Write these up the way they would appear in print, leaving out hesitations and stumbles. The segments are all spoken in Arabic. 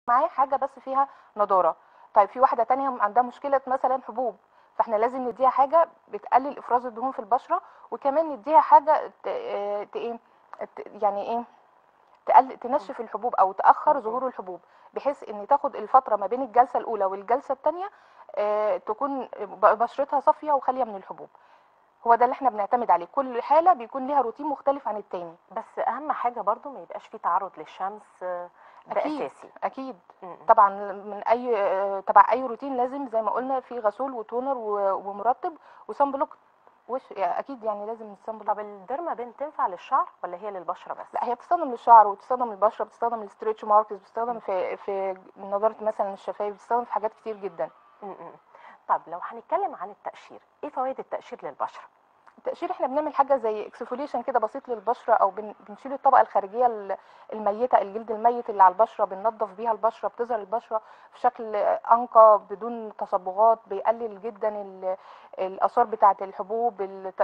معاه حاجه بس فيها نضاره. طيب في واحده تانية عندها مشكله مثلا حبوب، فاحنا لازم نديها حاجه بتقلل افراز الدهون في البشره، وكمان نديها حاجه ايه، يعني ايه، مم. تنشف الحبوب او تاخر مم. ظهور الحبوب، بحيث ان تاخد الفتره ما بين الجلسه الاولى والجلسه الثانيه تكون بشرتها صافيه وخاليه من الحبوب. هو ده اللي احنا بنعتمد عليه، كل حاله بيكون ليها روتين مختلف عن التاني. بس اهم حاجه برضو ما يبقاش فيه تعرض للشمس، ده اكيد اساسي. اكيد. مم. طبعا من اي تبع اي روتين لازم زي ما قلنا في غسول وتونر ومرطب وصن بلوك وش، يعني اكيد يعني لازم الصن بلوك. طب الديرما بين تنفع للشعر ولا هي للبشره بس؟ لا هي بتستخدم للشعر وبتستخدم للبشره، بتستخدم للستريتش ماركس، بتستخدم مم. في نضاره مثلا الشفايف، بتستخدم في حاجات كتير جدا. مم. طب لو هنتكلم عن التقشير، ايه فوائد التقشير للبشره؟ التقشير احنا بنعمل حاجه زي اكسفوليشن كده بسيط للبشره، او بنشيل الطبقه الخارجيه الميته، الجلد الميت اللي على البشره، بننظف بيها البشره، بتظهر البشره في شكل انقى بدون تصبغات، بيقلل جدا الاثار بتاعه الحبوب،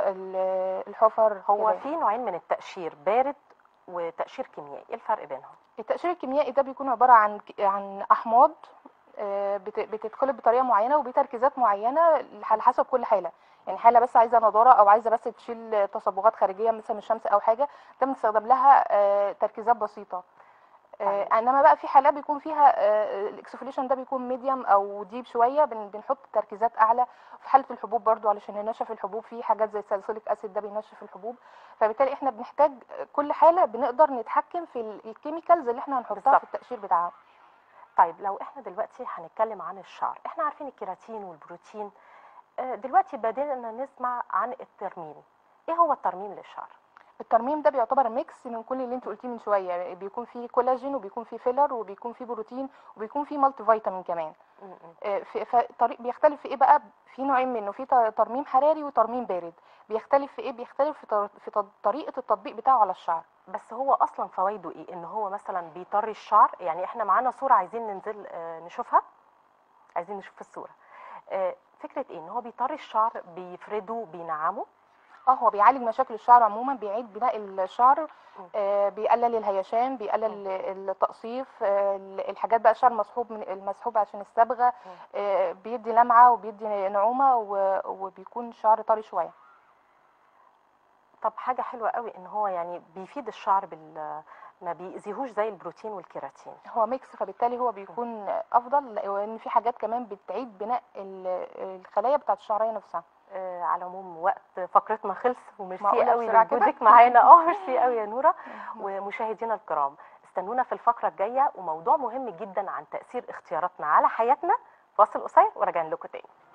الحفر هو كده. في نوعين من التقشير، بارد وتقشير كيميائي، ايه الفرق بينهم؟ التقشير الكيميائي ده بيكون عباره عن احماض بتتخلط بطريقه معينه وبتركيزات معينه على حسب كل حاله. يعني حاله بس عايزه نضاره او عايزه بس تشيل تصبغات خارجيه مثلا من الشمس او حاجه، ده بنستخدم لها تركيزات بسيطه. طيب. انما بقى في حالات بيكون فيها الاكسفوليشن ده بيكون ميديوم او ديب شويه، بنحط تركيزات اعلى. في حاله الحبوب برضو علشان ننشف الحبوب، في حاجات زي الساليسيليك اسيد ده بينشف الحبوب. فبالتالي احنا بنحتاج كل حاله بنقدر نتحكم في الكيميكالز اللي احنا هنحطها في بالظبط. التقشير بتاعها. طيب لو احنا دلوقتي هنتكلم عن الشعر، احنا عارفين الكيراتين والبروتين، دلوقتي بدأنا نسمع عن الترميم. ايه هو الترميم للشعر؟ الترميم ده بيعتبر ميكس من كل اللي انت قلتيه من شويه، يعني بيكون فيه كولاجين وبيكون فيه فيلر وبيكون فيه بروتين وبيكون فيه مالتي فيتامين كمان. م- م. في طريق بيختلف في ايه بقى، في نوعين منه، في ترميم حراري وترميم بارد. بيختلف في ايه، بيختلف في طريقه التطبيق بتاعه على الشعر. بس هو اصلا فوائده ايه؟ ان هو مثلا بيطري الشعر؟ يعني احنا معانا صورة عايزين ننزل نشوفها، عايزين نشوف الصورة. فكرة ايه؟ ان هو بيطري الشعر، بيفرده، بينعمه. اه هو بيعالج مشاكل الشعر عموما، بيعيد بناء الشعر، م- بيقلل الهيشان، م- بيقلل التقصيف، الحاجات بقى الشعر مسحوب من المسحوب عشان الصبغه، م. بيدي لمعه وبيدي نعومه وبيكون شعر طري شويه. طب حاجة حلوة قوي ان هو يعني بيفيد الشعر ما بيأذيهوش زي البروتين والكيراتين. هو ميكس، فبالتالي هو م. بيكون افضل، لان في حاجات كمان بتعيد بناء الخلايا بتاعه الشعريه نفسها. على العموم وقت فقرتنا خلص، وميرسي معقوله قوي بسرعه كده؟ لوجودك معانا. ميرسي قوي يا نورة. ومشاهدينا الكرام، استنونا في الفقرة الجاية وموضوع مهم جدا عن تأثير اختياراتنا على حياتنا. فاصل قصير وراجعين لكم تاني.